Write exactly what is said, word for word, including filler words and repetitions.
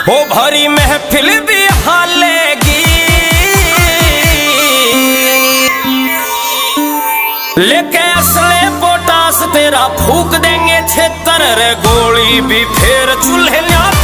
वो भरी महफिल भी हालेगी, लेके असले पोटास तेरा फूक देंगे छेतर रे, गोली भी फिर चूल्हे